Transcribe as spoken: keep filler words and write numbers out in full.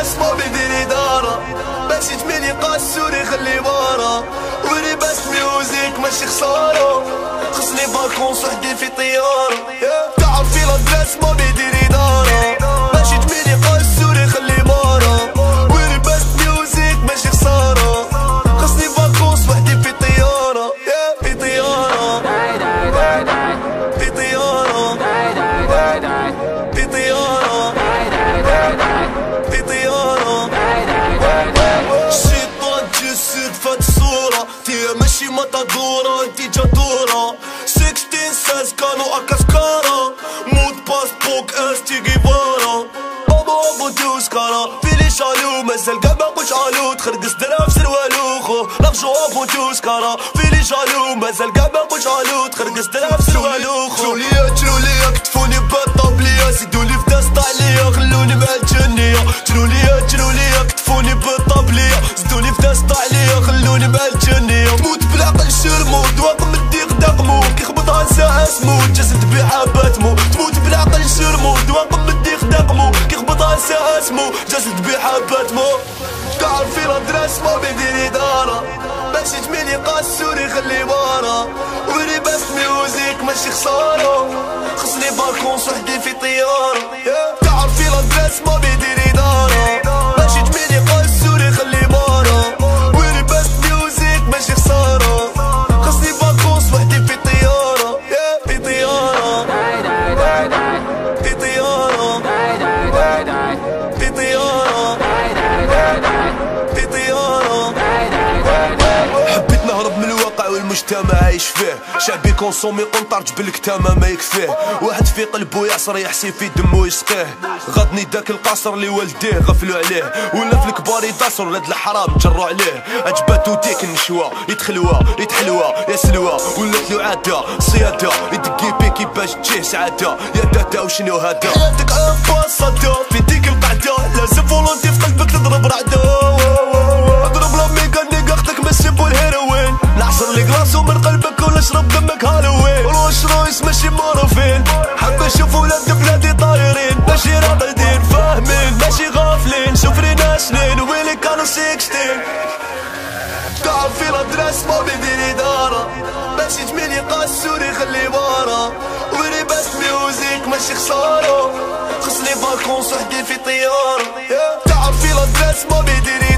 لادريس ما بيدير إدارة، ماشي تميلي قاسوري خلي بارا، ولي باس ميوزيك ماشي خسارة، خصني فاكونس وحدي في طيارة. تعرفي لادريس ما بيدير إدارة، ماشي تميلي قاسوري خلي بارا، ولي باس ميوزيك ماشي خسارة، خصني فاكونس وحدي في طيارة. في طيارة في طيارة في طيارة في طيارة. الشيطان تجسد فهاد الصورة، تيا ماشي ماتادورة انتي جادورة. ستاشر ساز كانوا اكاسكارا، مود باس بوك استي جيفارا، بابا ابو توسكارا فيلي شالو مازال كاع باقوش الو، تخرقص درا في سروالو خو لارجو ابو توسكارا فيلي شالو مازال كاع باقوش الو، تخرقص درا في سروالو خو. جروليا جروليا كتفوني بالطابلية، زيدولي في داست عليا خلوني مع الجنية. جروليا جروليا كتفوني بالطابلية، زيدولي في داست عليا خلوني مع الجنية. تموت بالعقل شرمو دواق مدي قدامو، كيخبطها نساء اسمو جسد بحباتمو. تموت بالعقل شرمو دواق مدي قدامو، كيخبطها نساء اسمو جسد بحباتمو. تعرفي لادريس ما بيدير إدارة، ماشي تميلي قاسوري خلي بارا، ولي باس ميوزيك ماشي خسارة، خصني فاكونس وحدي في طيارة. تعرفي لادريس ما بيدير إدارة، ماشي تميلي قاسوري خلي بارا، ولي باس ميوزيك ماشي خسارة، خصني فاكونس وحدي في طيارة. في طيارة في طيارة في طيارة في طيارة. حبيت نهرب من الواقع والمجتمع عايش فيه، شعبي كونسومي قنطر جبل كتامة ما يكفيه، واحد في قلبو يعصر يحسي في دمو يسقيه. غضني داك القصر اللي والديه غفلوا عليه، ولا في الكبار يداسر ولاد الحرام جروا عليه. عجباتو تيك النشوة يتخلوى يتحلوى يا سلوى، ولات له عادة صيادة يدقي بيكي باش تجيه سعادة. يا دادا وشنو هادا حياتك عام باصادا في ديك القعدة، لازم فولونتي في قلبك تضرب رعدة. اضرب لا ميكانيك اختك ماشي بو الهيروين، نعصر لي كلاسو من قلبك ولا اشرب دمك هالوين. روش رويس ماشي مورفين، حاب نشوف ولاد بلادي طايرين، ماشي راقدين فاهمين ماشي غافلين، شوف رينا سنين ويلي كانوا سيكستين. تعرفي لادريس ما بيدير إدارة، ماشي تميلي قاسوري خلي بارا، ولي باس ميوزيك ماشي خسارة، خصني فاكونس وحدي في طيارة. تعرفي لادريس ما بيدير